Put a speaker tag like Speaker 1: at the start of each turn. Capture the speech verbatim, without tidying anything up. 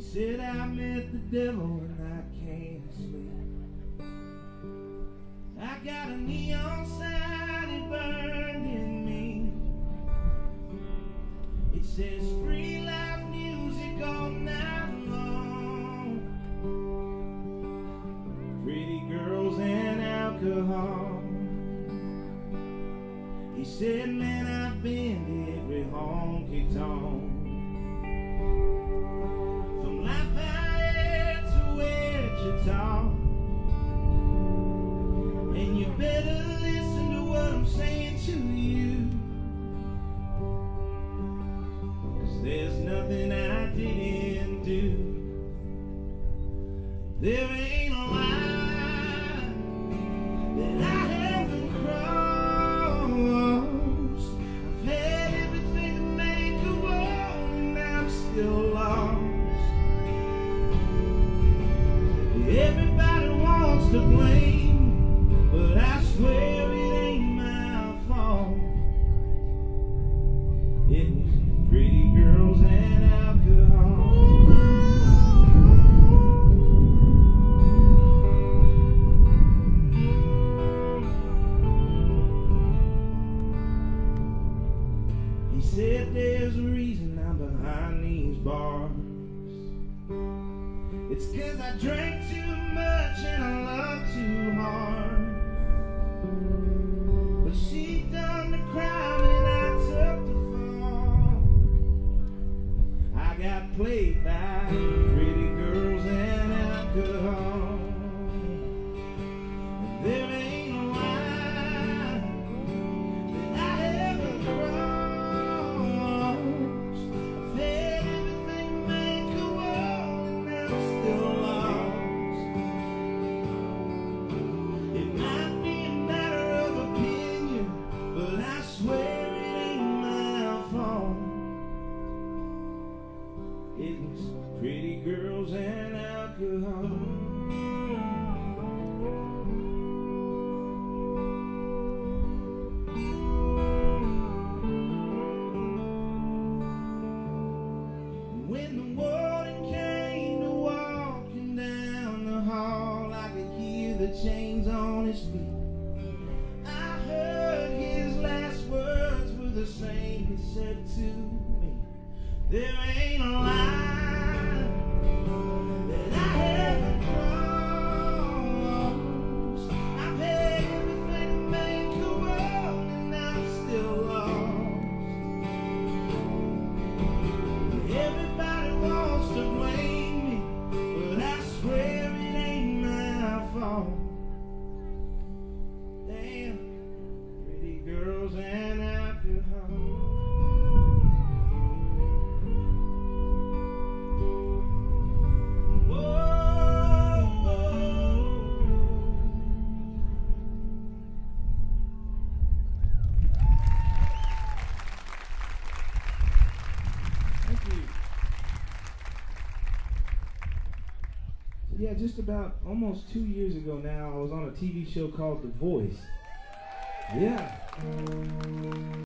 Speaker 1: said I met the devil and I can't sleep. I got a neon sign, it burned in me. It says free life music all night long. Pretty girls and alcohol. He said, man, I've been to every honky-tonk. From Lafayette to Wichita. And you better listen to what I'm saying to you, 'cause there's nothing I didn't do. There ain't a line that I haven't crossed. I've had everything to make a walk, and I'm still lost. Everybody wants to blame, but I swear it ain't my fault. It was pretty girls and alcohol. He said there's a reason I'm behind these bars. It's 'cause I drank too much and I loved too hard. But she done the crime and I took the fall. I got played by pretty girls and alcohol. And there ain't a line that I haven't crossed. I've had everything to make a walk, and I'm still lost. It might be a matter of opinion, but I swear it ain't my fault. It was pretty girls and alcohol. When the warden came to walking down the hall, I could hear the chains on his feet. I heard his last words were the same he said to me. There ain't a line that I haven't crossed. I've had everything to make a world, and I'm still lost. Everybody wants to blame me, but I swear it ain't my fault. Damn, pretty girls and alcohol. Thank you. Yeah, just about almost two years ago now, I was on a T V show called The Voice. Yeah.